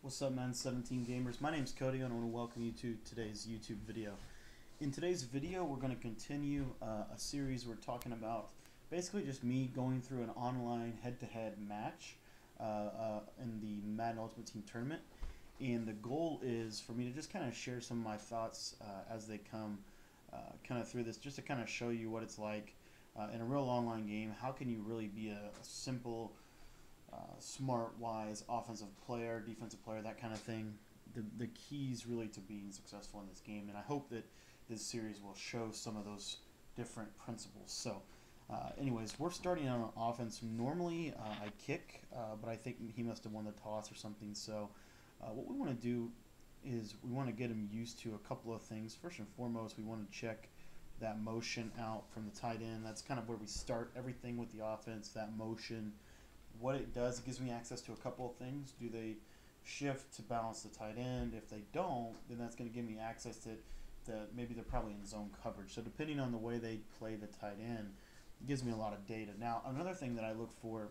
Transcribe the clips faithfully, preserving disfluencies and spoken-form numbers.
What's up, man? seventeen gamers. My name's Cody, and I want to welcome you to today's YouTube video. In today's video, we're going to continue uh, a series we're talking about basically just me going through an online head-to-head match uh, uh, in the Madden Ultimate Team tournament. And the goal is for me to just kind of share some of my thoughts uh, as they come uh, kind of through this, just to kind of show you what it's like uh, in a real online game. How can you really be a, a simple Uh, smart, wise, offensive player, defensive player, that kind of thing. The, the keys really to being successful in this game, and I hope that this series will show some of those different principles. So uh, anyways, we're starting on offense. Normally uh, I kick, uh, but I think he must have won the toss or something. So uh, what we want to do is we want to get him used to a couple of things. First and foremost, we want to check that motion out from the tight end. That's kind of where we start everything with the offense, that motion. What it does, it gives me access to a couple of things. Do they shift to balance the tight end? If they don't, then that's going to give me access to, to maybe they're probably in zone coverage. So depending on the way they play the tight end, it gives me a lot of data. Now, another thing that I look for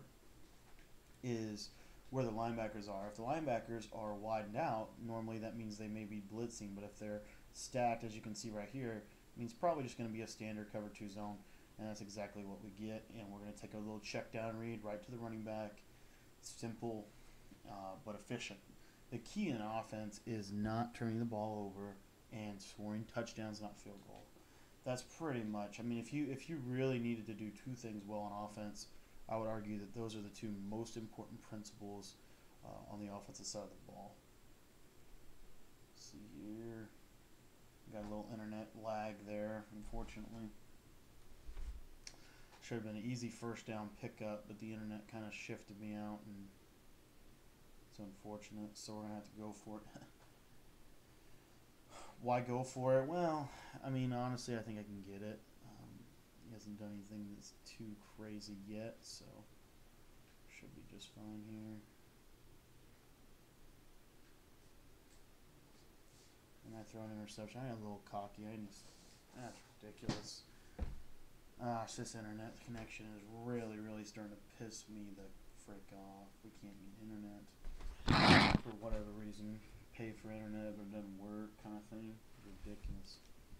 is where the linebackers are. If the linebackers are widened out, normally that means they may be blitzing. But if they're stacked, as you can see right here, it means probably just going to be a standard cover two zone. And that's exactly what we get. And we're going to take a little check down read right to the running back. Simple, uh, but efficient. The key in offense is not turning the ball over and scoring touchdowns, not field goal. That's pretty much. I mean, if you if you really needed to do two things well on offense, I would argue that those are the two most important principles uh, on the offensive side of the ball. Let's see here. Got a little internet lag there, unfortunately. Should have been an easy first down pickup, but the internet kind of shifted me out, and it's unfortunate, so we're going to have to go for it. Why go for it? Well, I mean, honestly, I think I can get it. Um, he hasn't done anything that's too crazy yet, so should be just fine here. And I throw an interception. I got a little cocky. I just, that's ridiculous. Gosh, this internet connection is really, really starting to piss me the frick off. We can't get internet for whatever reason. Pay for internet, but it doesn't work, kind of thing. Ridiculous.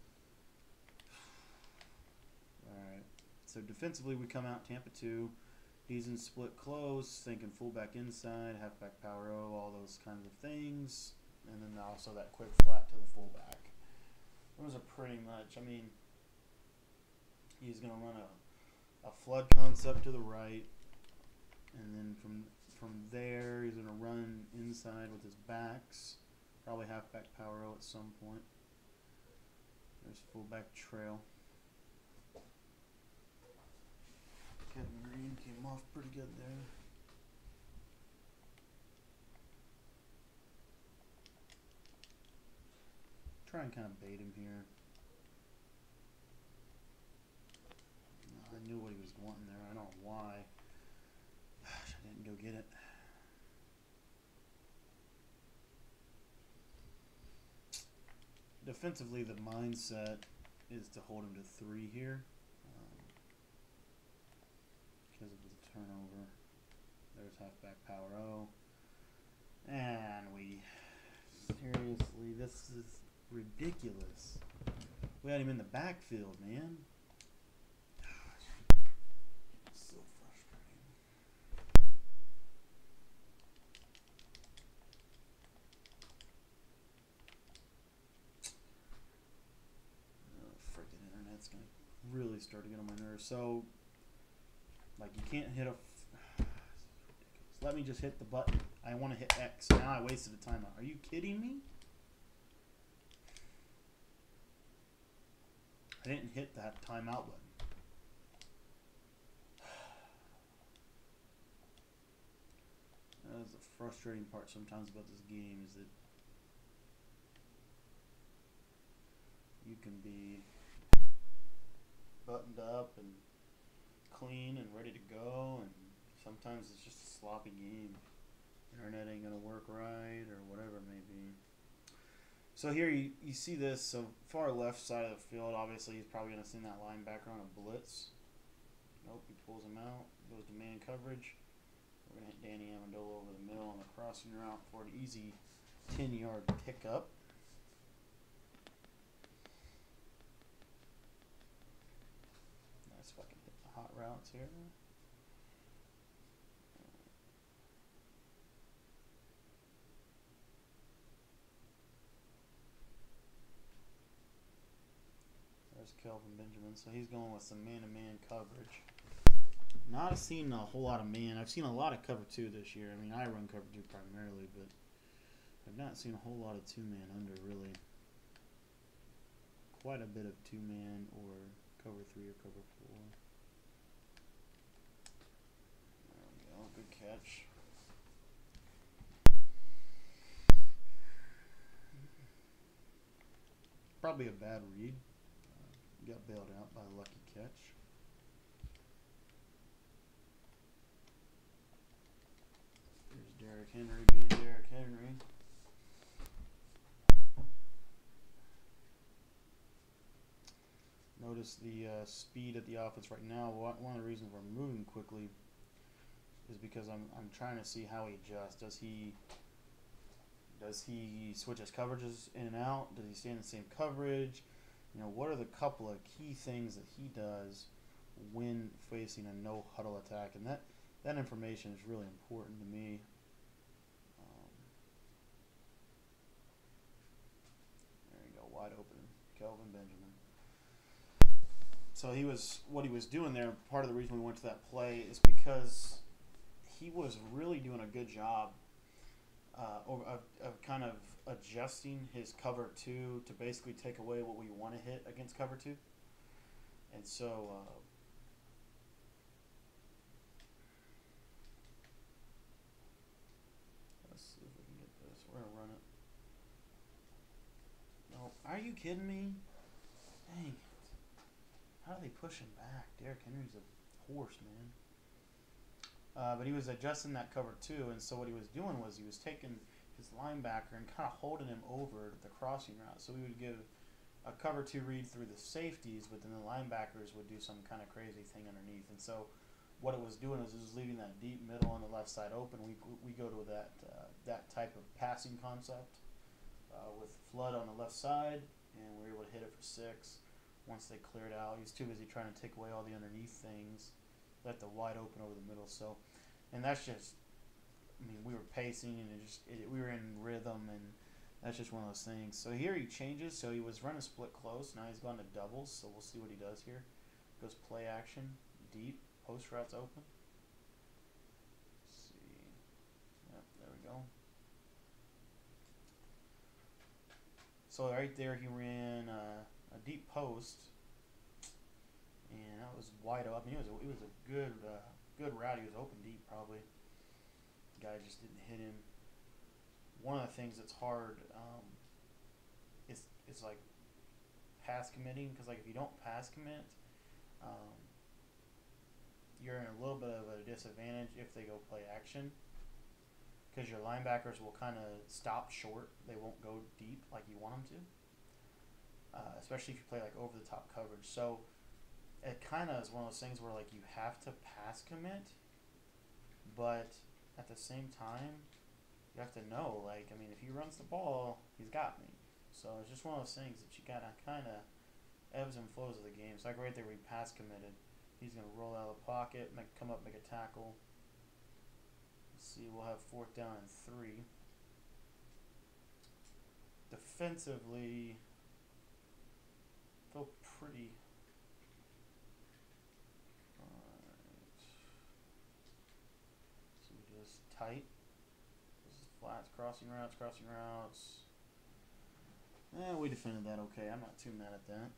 Alright, so defensively we come out Tampa two. He's in split close, thinking fullback inside, halfback power O, all those kinds of things. And then also that quick flat to the fullback. Those are pretty much, I mean, he's going to run a, a flood concept to the right, and then from from there he's going to run inside with his backs, probably halfback power O at some point. There's fullback trail. Kevin Green came off pretty good there. Try and kind of bait him here. I knew what he was wanting there. I don't know why. Gosh, I didn't go get it. Defensively, the mindset is to hold him to three here um, because of the turnover. There's halfback power O. And we... Seriously, this is ridiculous. We had him in the backfield, man. It's going to really start to get on my nerves. So, like, you can't hit a... F Let me just hit the button. I want to hit X. Now I wasted a timeout. Are you kidding me? I didn't hit that timeout button. That's the frustrating part sometimes about this game, is that you can be buttoned up and clean and ready to go, and sometimes it's just a sloppy game. Internet ain't gonna work right, or whatever it may be. So here you, you see this, so far left side of the field, obviously he's probably gonna send that linebacker on a blitz. Nope, he pulls him out, goes to man coverage. We're gonna hit Danny Amendola over the middle on the crossing route for an easy ten yard pickup. Nice fucking hit the hot routes here. There's Kelvin Benjamin. So he's going with some man-to-man coverage. Not seen a whole lot of man. I've seen a lot of cover two this year. I mean, I run cover two primarily, but I've not seen a whole lot of two-man under, really. Quite a bit of two-man or cover three or cover four. There we go. Good catch. Probably a bad read. Uh, got bailed out by a lucky catch. There's Derrick Henry being Derrick Henry. Notice the uh, speed at the offense right now. One of the reasons we're moving quickly is because I'm I'm trying to see how he adjusts. Does he does he switch his coverages in and out? Does he stay in the same coverage? You know, what are the couple of key things that he does when facing a no huddle attack? And that that information is really important to me. Um, there you go, wide open, Kelvin Benjamin. So he was what he was doing there. Part of the reason we went to that play is because he was really doing a good job uh, of, of kind of adjusting his cover two to basically take away what we want to hit against cover two. And so uh, let's see if we can get this. We're gonna run it. No, are you kidding me? Dang. How do they push him back? Derrick Henry's a horse, man. Uh, but he was adjusting that cover too, and so what he was doing was he was taking his linebacker and kind of holding him over the crossing route. So we would give a cover two read through the safeties, but then the linebackers would do some kind of crazy thing underneath. And so what it was doing is it was leaving that deep middle on the left side open. We we go to that uh, that type of passing concept uh, with Flood on the left side, and we were able to hit it for six. Once they cleared out, he was too busy trying to take away all the underneath things, left the wide open over the middle. So, and that's just, I mean, we were pacing and it just it, we were in rhythm, and that's just one of those things. So here he changes. So he was running split close. Now he's gone to doubles. So we'll see what he does here. Goes play action, deep, post routes open. Let's see. Yep, there we go. So right there he ran uh, a deep post, and that was wide open. It was a, it was a good uh, good route. He was open deep probably. The guy just didn't hit him. One of the things that's hard um, is is like pass committing, because like if you don't pass commit, um, you're in a little bit of a disadvantage if they go play action, because your linebackers will kind of stop short. They won't go deep like you want them to. Uh, especially if you play like over the top coverage. So it kind of is one of those things where like you have to pass commit, but at the same time you have to know, like, I mean, if he runs the ball, he's got me. So it's just one of those things that you gotta kind of ebbs and flows of the game. So like right there, we pass committed. He's gonna roll out of the pocket, make come up, make a tackle. Let's see, we'll have fourth down and three. Defensively, feel pretty. Alright. So we just tight. This is flats, crossing routes, crossing routes. Eh, we defended that okay. I'm not too mad at that.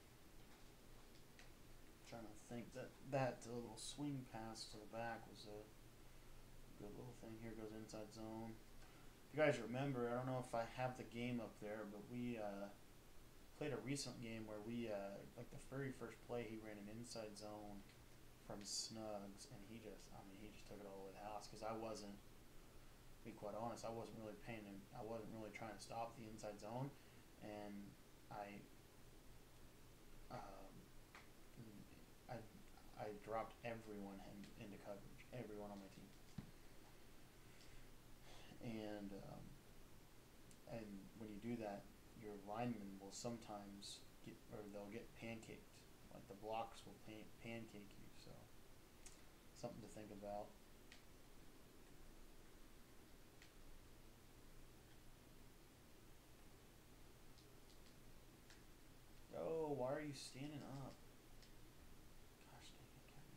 Trying to think that that little swing pass to the back was a good little thing. Here goes inside zone. If you guys remember, I don't know if I have the game up there, but we uh, played a recent game where we, uh, like the very first play, he ran an inside zone from Snugs, and he just, I mean, he just took it all the way to the house, because I wasn't, to be quite honest, I wasn't really paying him, I wasn't really trying to stop the inside zone, and I, um, I, I dropped everyone in, into coverage, everyone on my team. And um, and when you do that, your linemen will sometimes get, or they'll get pancaked. Like the blocks will pan pancake you. So something to think about. Oh, why are you standing up? Gosh dang it, can't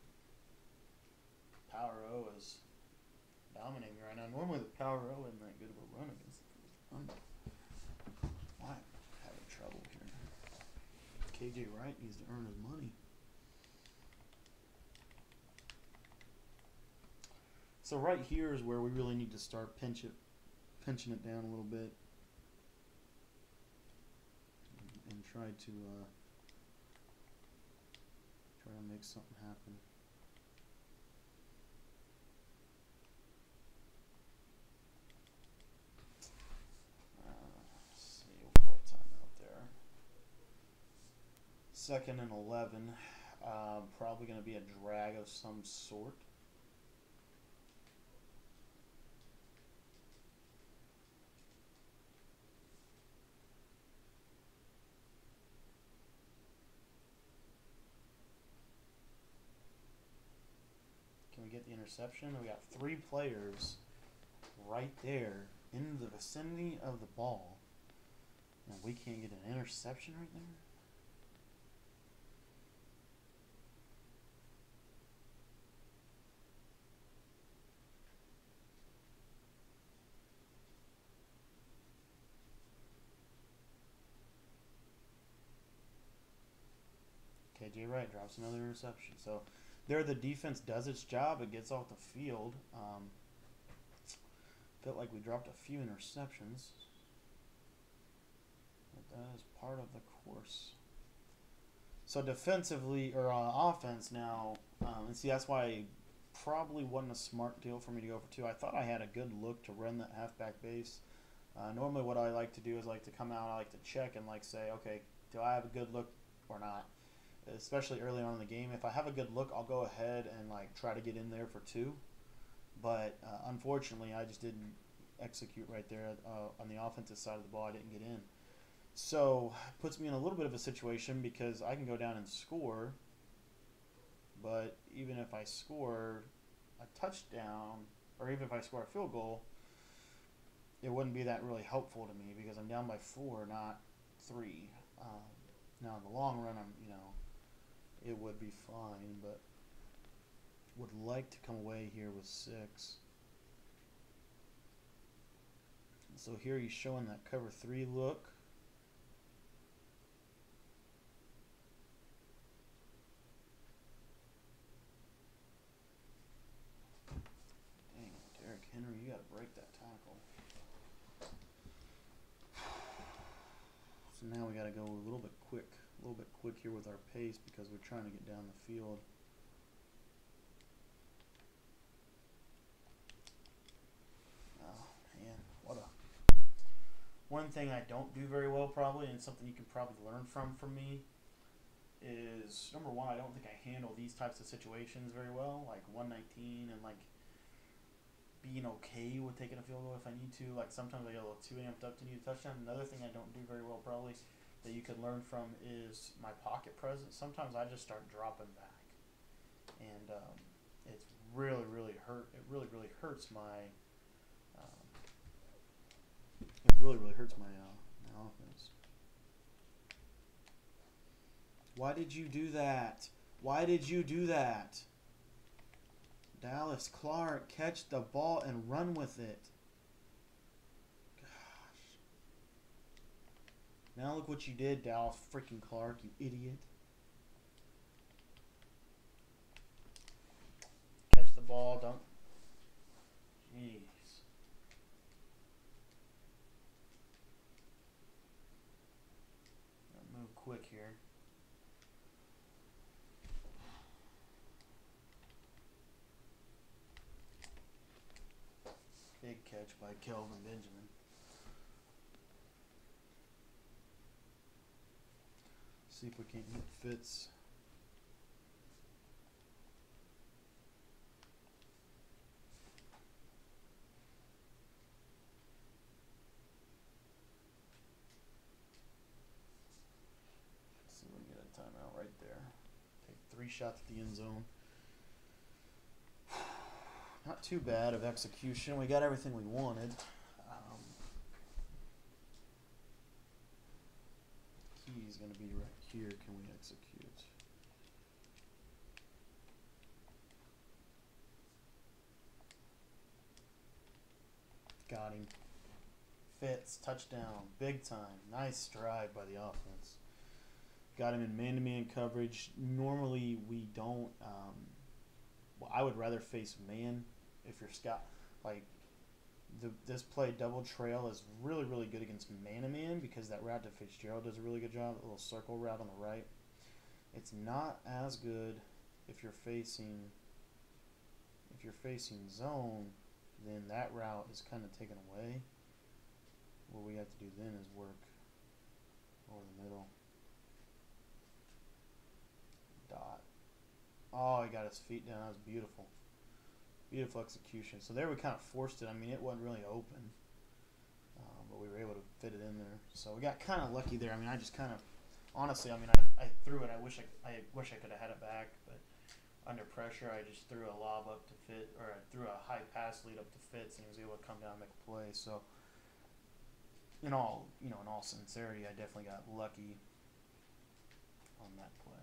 read. Power O is dominating right now. Normally the Power O isn't that good of a run against the run. Why am I having trouble here? K J Wright needs to earn his money. So right here is where we really need to start pinch it, pinching it down a little bit. And try to uh, try to make something happen. Uh, let's see, we'll call timeout there. Second and eleven, uh, probably going to be a drag of some sort. Can we get the interception? We got three players right there in the vicinity of the ball, and we can't get an interception right there? K J Wright drops another interception. So there the defense does its job. It gets off the field. Um, felt like we dropped a few interceptions. But that is part of the course. So defensively, or uh, offense now, um, and see that's why it probably wasn't a smart deal for me to go for two. I thought I had a good look to run that halfback base. Uh, normally what I like to do is like to come out, I like to check and like say, okay, do I have a good look or not? Especially early on in the game. If I have a good look, I'll go ahead and like try to get in there for two. But uh, unfortunately, I just didn't execute right there uh, on the offensive side of the ball. I didn't get in. So it puts me in a little bit of a situation because I can go down and score. But even if I score a touchdown, or even if I score a field goal, it wouldn't be that really helpful to me because I'm down by four, not three. Um, now in the long run, I'm you know. It would be fine, but would like to come away here with six. So here he's showing that cover three look. Dang, Derrick Henry, you got to break that tackle. So now we got to go a little bit quick. A little bit quick here with our pace because we're trying to get down the field. Oh man, what a one thing I don't do very well probably, and something you can probably learn from from me, is number one, I don't think I handle these types of situations very well, like one nineteen and like being okay with taking a field goal if I need to. Like sometimes I get a little too amped up to need a touchdown. Another thing I don't do very well probably that you could learn from is my pocket presence. Sometimes I just start dropping back, and um, it's really, really hurt. It really, really hurts my. Um, it really, really hurts my uh, my offense. Why did you do that? Why did you do that? Dallas Clark, catch the ball and run with it. Now look what you did, Dallas freaking Clark, you idiot. Catch the ball, don't. Jeez. Gotta move quick here. Big catch by Kelvin Benjamin. See if we can't hit Fitz. three shots at the end zone. Not too bad of execution. We got everything we wanted. Um, key is going to be right here. Can we execute? Got him. Fits. Touchdown. Big time. Nice stride by the offense. Got him in man-to-man coverage. Normally we don't. Um, well, I would rather face man if you're scout. Like the, this play double trail is really really good against man-to-man because that route to Fitzgerald does a really good job. A little circle route on the right. It's not as good if you're facing. If you're facing zone, then that route is kind of taken away. What we have to do then is work over the middle. Dot. Oh, he got his feet down. That was beautiful. Beautiful execution. So there we kind of forced it. I mean, it wasn't really open, uh, but we were able to fit it in there. So we got kind of lucky there. I mean, I just kind of, honestly, I mean, I, I threw it. I wish I, I wish I could have had it back, but under pressure, I just threw a lob up to fit, or I threw a high pass lead up to Fitz, and he was able to come down and make a play. So, in all, you know, in all sincerity, I definitely got lucky on that play.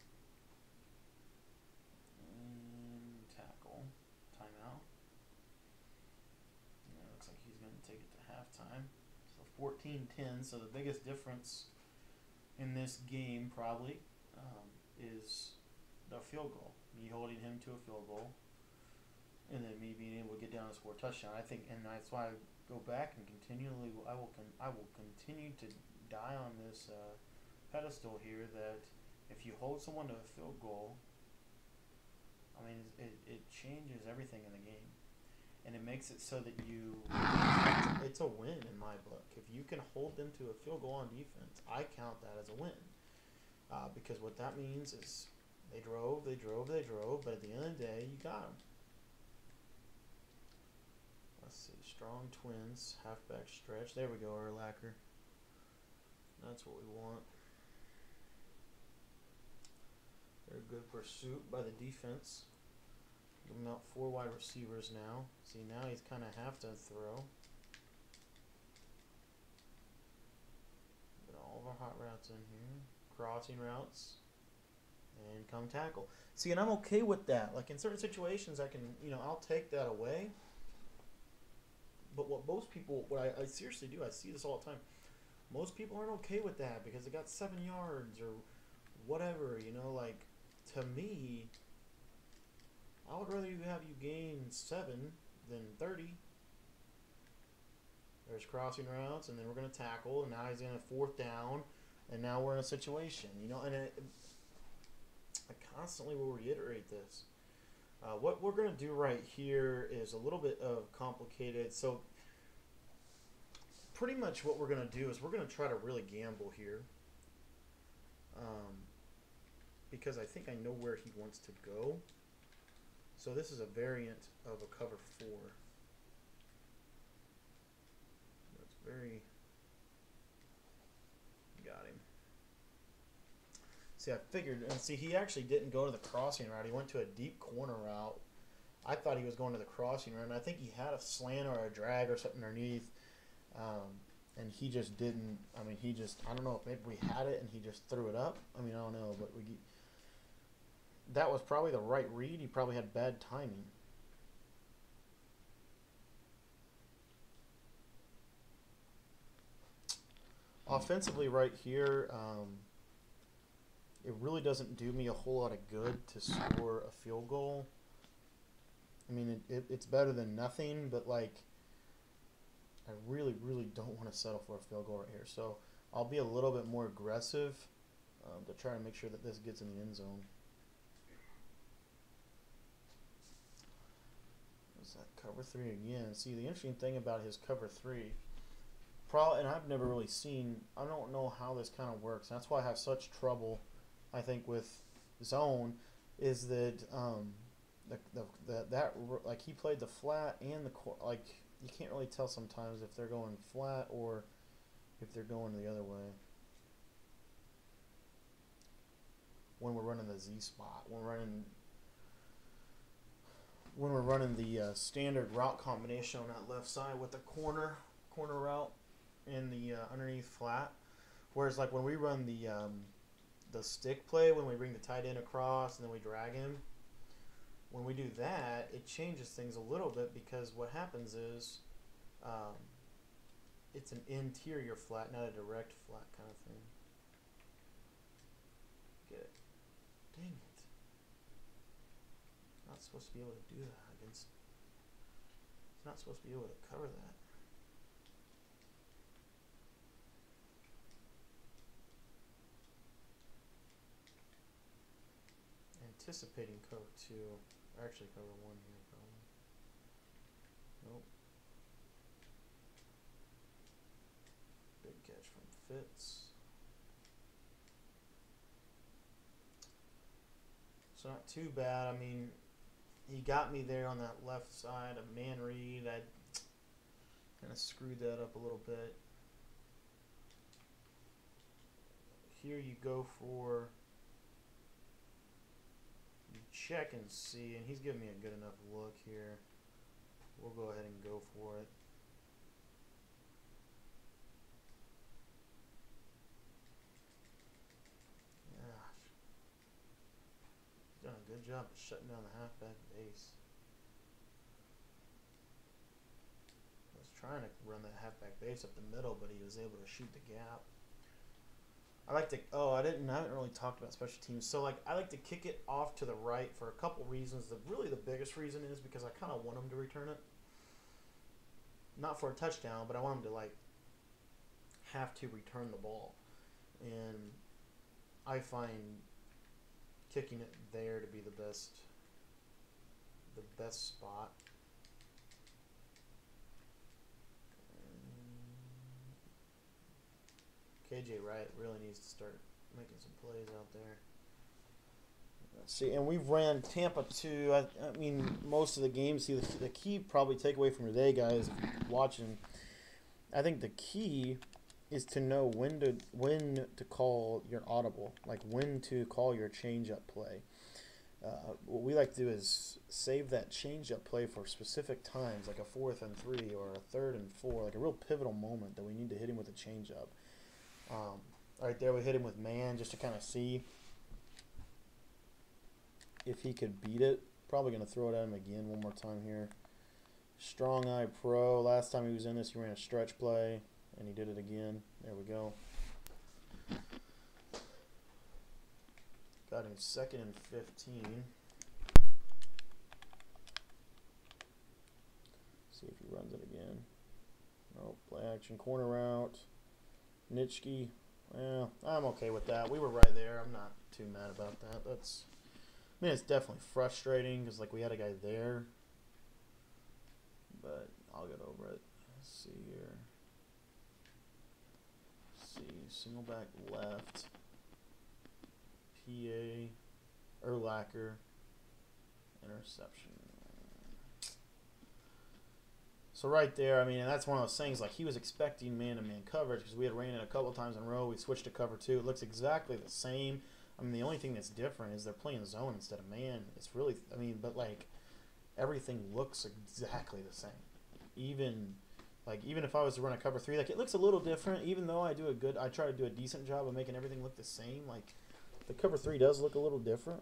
And tackle, timeout. And it looks like he's going to take it to halftime. So fourteen ten. So the biggest difference in this game probably um, is the field goal. Me holding him to a field goal, and then me being able to get down and score a touchdown. I think, and that's why I go back and continually, I will, con I will continue to die on this uh, pedestal here that if you hold someone to a field goal, I mean, it, it changes everything in the game, and it makes it so that you, it's a win in my book. If you can hold them to a field goal on defense, I count that as a win, uh, because what that means is. They drove, they drove, they drove, but at the end of the day, you got them. Let's see, strong twins, halfback stretch. There we go, Urlacher. That's what we want. Very good pursuit by the defense. Giving out four wide receivers now. See, now he's kind of have to throw. Get all of our hot routes in here. Crossing routes. And come tackle. See, and I'm okay with that. Like in certain situations, I can, you know, I'll take that away. But what most people, what I, I seriously do, I see this all the time. Most people aren't okay with that because they got seven yards or whatever, you know. Like, to me, I would rather you have you gain seven than thirty. There's crossing routes, and then we're going to tackle, and now he's in a fourth down, and now we're in a situation, you know, and it. I constantly will reiterate this. Uh, what we're going to do right here is a little bit of complicated. So pretty much what we're going to do is we're going to try to really gamble here. Um, because I think I know where he wants to go. So this is a variant of a cover four. That's very... Got him. See, I figured, and see, he actually didn't go to the crossing route. He went to a deep corner route. I thought he was going to the crossing route, and I think he had a slant or a drag or something underneath, um, and he just didn't. I mean, he just, I don't know if maybe we had it and he just threw it up. I mean, I don't know, but we. That was probably the right read. He probably had bad timing. Offensively, right here. Um, It really doesn't do me a whole lot of good to score a field goal. I mean, it, it, it's better than nothing, but, like, I really, really don't want to settle for a field goal right here. So I'll be a little bit more aggressive um, to try to make sure that this gets in the end zone. What's that? Cover three again. See, the interesting thing about his cover three, probably, and I've never really seen, I don't know how this kind of works. That's why I have such trouble, I think, with zone, is that um, the, the, the that like he played the flat and the like. You can't really tell sometimes if they're going flat or if they're going the other way. when we're running the Z spot. When we're running when we're running the uh, standard route combination on that left side with the corner corner route and the uh, underneath flat. Whereas like when we run the um, the stick play, when we bring the tight end across and then we drag him, when we do that, it changes things a little bit, because what happens is um, it's an interior flat, not a direct flat kind of thing. Get it? Dang it. It's not supposed to be able to do that against. It's not supposed to be able to cover that. Anticipating cover two. Actually, cover one here, probably. Nope. Big catch from Fitz. So not too bad. I mean, he got me there on that left side of man read. I kind of screwed that up a little bit. Here you go for, you check and see, and he's giving me a good enough look here. We'll go ahead and go for it. Gosh. He's done a good job of shutting down the halfback base. I was trying to run that halfback base up the middle, but he was able to shoot the gap. I like to, oh, I didn't, I haven't really talked about special teams. So, like, I like to kick it off to the right for a couple reasons. The really the biggest reason is because I kind of want him to return it. Not for a touchdown, but I want him to, like, have to return the ball. And I find kicking it there to be the best, the best spot. K J Wright really needs to start making some plays out there. Let's see, and we've ran Tampa too. I, I mean, most of the games. See, the, the key probably takeaway from today, guys, if you're watching, I think the key is to know when to when to call your audible, like when to call your change-up play. Uh, what we like to do is save that change-up play for specific times, like a fourth and three or a third and four, like a real pivotal moment that we need to hit him with a change-up. Um, right there, we hit him with man just to kind of see if he could beat it. Probably going to throw it at him again one more time here. Strong Eye Pro. Last time he was in this, he ran a stretch play, and he did it again. There we go. Got him second and fifteen. See if he runs it again. Nope. Play action corner route. Nitschke, well, I'm okay with that. We were right there. I'm not too mad about that. That's, I mean, it's definitely frustrating because, like, we had a guy there, but I'll get over it. Let's see here. Let's see, single back left, P A, Urlacher, interception. So right there, I mean, and that's one of those things, like he was expecting man-to-man coverage because we had ran it a couple times in a row. We switched to cover two. It looks exactly the same. I mean, the only thing that's different is they're playing zone instead of man. It's really, I mean, but like everything looks exactly the same. Even, like, even if I was to run a cover three, like it looks a little different, even though I do a good, I try to do a decent job of making everything look the same. Like the cover three does look a little different.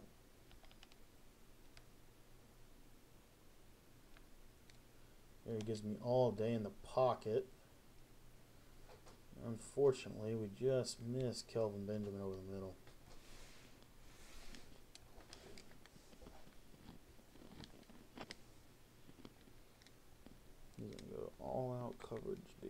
There he gives me all day in the pocket. Unfortunately, we just missed Kelvin Benjamin over the middle. He's going to go all out coverage B.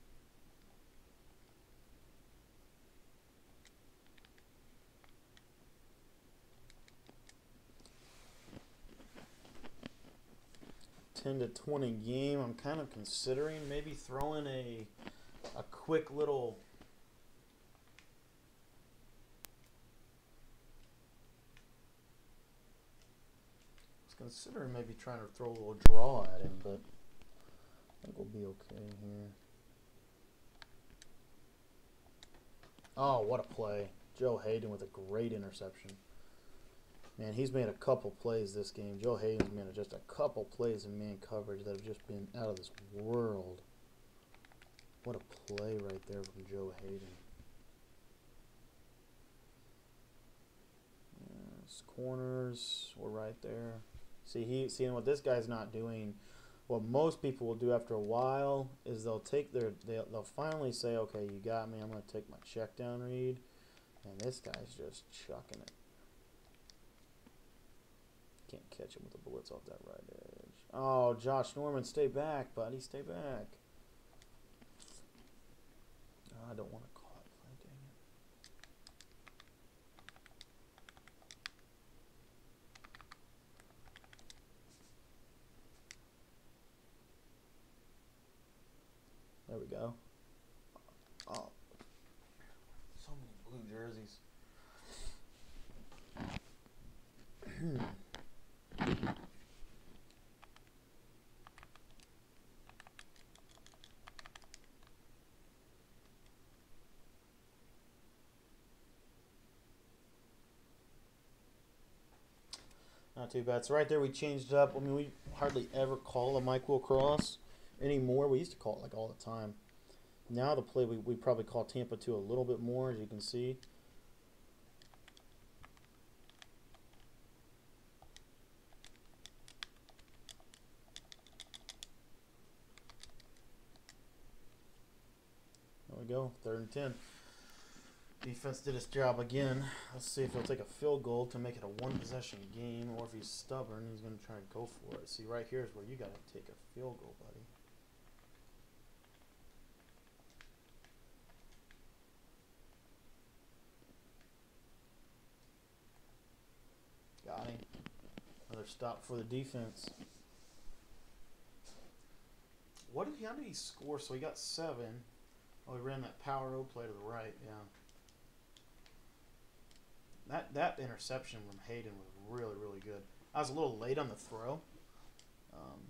ten to twenty game. I'm kind of considering maybe throwing a a quick little I was considering maybe trying to throw a little draw at him, but I think we'll be okay here. Oh, what a play. Joe Hayden with a great interception. Man, he's made a couple plays this game. Joe Hayden's made just a couple plays in man coverage that have just been out of this world. What a play right there from Joe Hayden. Yes, corners were right there. See, he seeing what this guy's not doing. What most people will do after a while is they'll take their they'll, they'll finally say, okay, you got me. I'm going to take my check down read, and this guy's just chucking it. Can't catch him with the blitz off that right edge. Oh, Josh Norman, stay back, buddy. Stay back. Oh, I don't want to call it play, dang it. There we go. Oh, so many blue jerseys. Not too bad. So right there we changed up. I mean, we hardly ever call a Mike Will cross anymore. We used to call it like all the time. Now the play we, we probably call Tampa two a little bit more, as you can see. There we go, third and ten. Defense did its job again. Let's see if he'll take a field goal to make it a one-possession game, or if he's stubborn, he's going to try and go for it. See, right here is where you got to take a field goal, buddy. Got him. Another stop for the defense. What did he, how did he score? So he got seven. Oh, he ran that power O play to the right, yeah. That that interception from Hayden was really, really good. I was a little late on the throw. Um,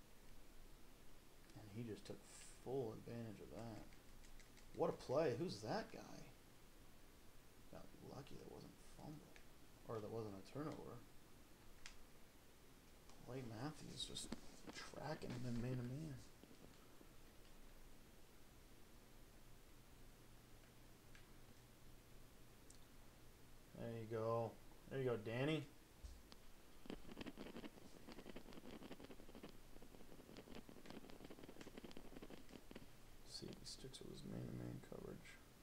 and he just took full advantage of that. What a play. Who's that guy? Got lucky that wasn't fumble. Or that wasn't a turnover. Clay Matthews just tracking him in man-to-man. There you go. There you go, Danny. See if he sticks with his man-to-man coverage.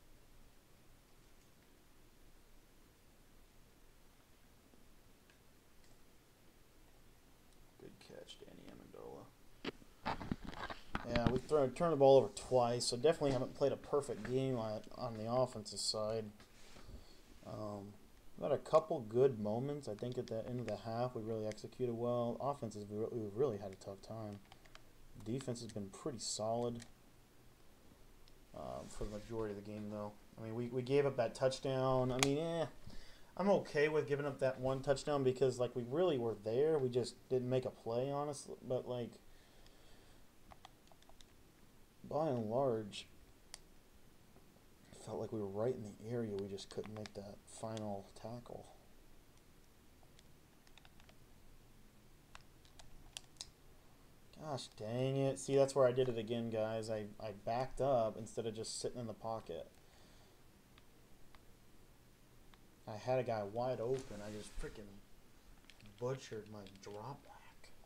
Good catch, Danny Amendola. Yeah, we've thrown, turned the ball over twice, so definitely haven't played a perfect game on, on the offensive side. Um, We've had a couple good moments. I think at the end of the half we really executed well. Offenses, we we've really had a tough time. Defense has been pretty solid um, for the majority of the game, though. I mean, we, we gave up that touchdown. I mean, eh, I'm okay with giving up that one touchdown because, like, we really were there. We just didn't make a play, honestly. But, like, by and large, felt like we were right in the area. We just couldn't make that final tackle. Gosh dang it. See, that's where I did it again, guys. I, I backed up instead of just sitting in the pocket. I had a guy wide open. I just freaking butchered my drop back.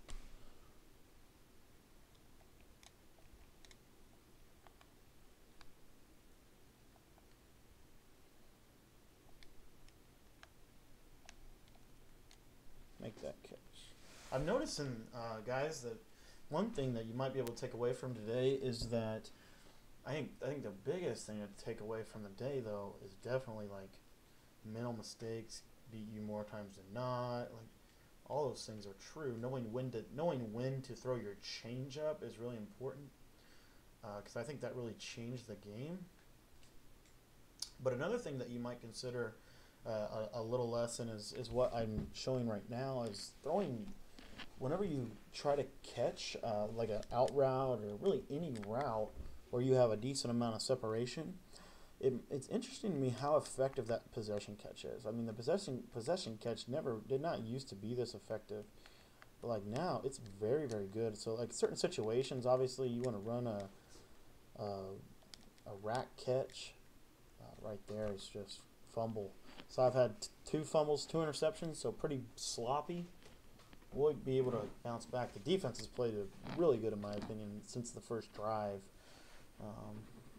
Make that catch. I'm noticing, uh, guys, that one thing that you might be able to take away from today is that I think I think the biggest thing to take away from the day, though, is definitely like mental mistakes beat you more times than not. Like all those things are true. Knowing when to knowing when to throw your changeup is really important because uh, I think that really changed the game. But another thing that you might consider. Uh, a, a little lesson is, is what I'm showing right now is throwing whenever you try to catch uh, like an out route or really any route where you have a decent amount of separation, it, it's interesting to me how effective that possession catch is. I mean, the possession possession catch never did not used to be this effective, but like now it's very very good. So like certain situations, obviously you want to run a a, a rack catch. Uh, right there is just fumble. So I've had t two fumbles, two interceptions, so pretty sloppy. We'll be able to bounce back. The defense has played a really good, in my opinion, since the first drive. Um,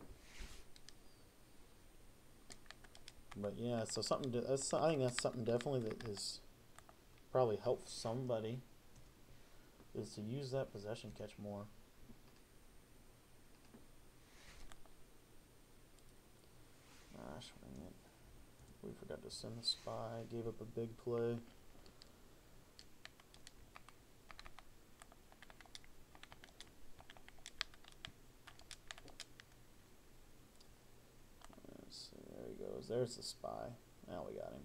but yeah, so something. To, that's, I think that's something definitely that is probably helped somebody is to use that possession catch more. Gosh, dang it. We forgot to send the spy. Gave up a big play. Let's see, there he goes. There's the spy. Now we got him.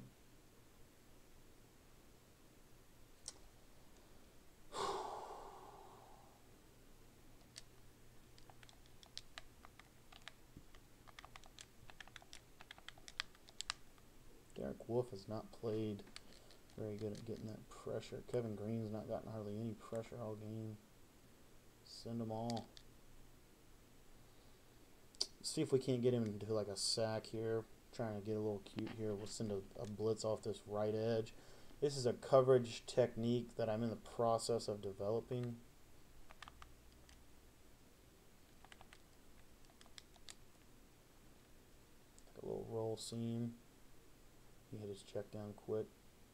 Derek Wolfe has not played very good at getting that pressure. Kevin Green's not gotten hardly any pressure all game. Send them all. See if we can't get him into like a sack here. Trying to get a little cute here. We'll send a, a blitz off this right edge. This is a coverage technique that I'm in the process of developing. Like a little roll seam. He hit his check down quick.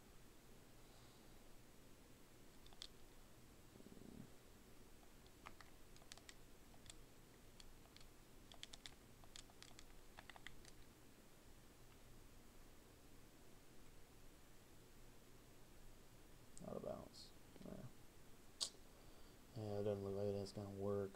Out of bounds. Yeah, yeah, it doesn't look like it's going to work.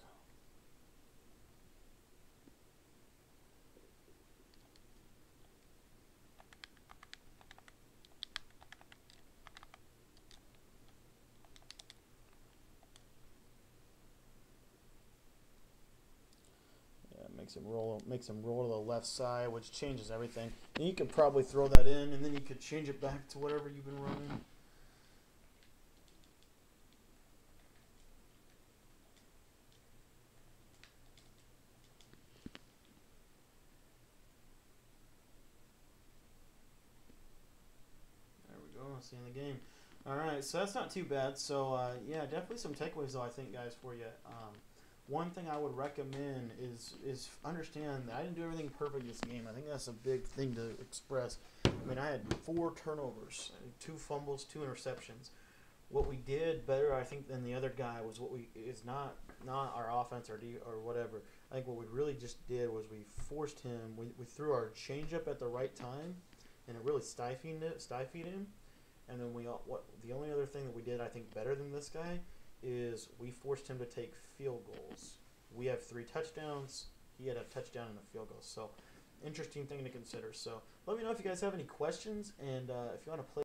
Makes him roll, makes him roll to the left side, which changes everything. And you could probably throw that in, and then you could change it back to whatever you've been running. There we go. See in the game. All right, so that's not too bad. So uh, yeah, definitely some takeaways though, I think, guys, for you. Um, One thing I would recommend is is understand that I didn't do everything perfect this game. I think that's a big thing to express. I mean, I had four turnovers, two fumbles, two interceptions. What we did better, I think, than the other guy was what we is not not our offense or D, or whatever. I think what we really just did was we forced him. We, we threw our changeup at the right time, and it really stymied it, stymied him. And then we what the only other thing that we did, I think, better than this guy is we forced him to take field goals. We have three touchdowns. He had a touchdown and a field goal. So, interesting thing to consider. So, let me know if you guys have any questions, and uh, if you want to play